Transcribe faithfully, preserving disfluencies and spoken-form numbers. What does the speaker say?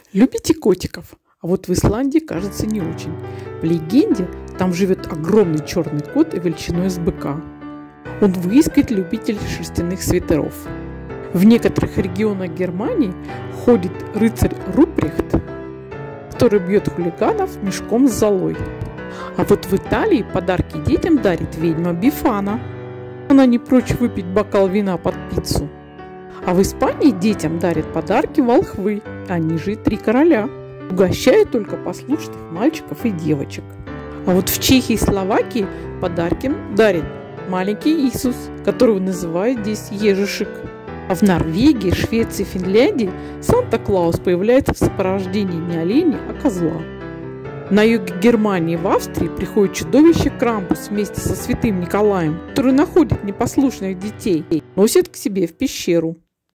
Любите котиков? А вот в Исландии, кажется, не очень. В легенде там живет огромный черный кот и величиной с быка. Он выискивает любителей шерстяных свитеров. В некоторых регионах Германии ходит рыцарь Руприхт, который бьет хулиганов мешком с золой. А вот в Италии подарки детям дарит ведьма Бифана. Она не прочь выпить бокал вина под пиццу. А в Испании детям дарят подарки волхвы, они же и три короля. Угощают только послушных мальчиков и девочек. А вот в Чехии и Словакии подарки дарит маленький Иисус, которого называют здесь Ежишек. А в Норвегии, Швеции и Финляндии Санта-Клаус появляется в сопровождении не оленя, а козла. На юге Германии и в Австрии приходит чудовище Крампус вместе со святым Николаем, который находит непослушных детей и носит к себе в пещеру.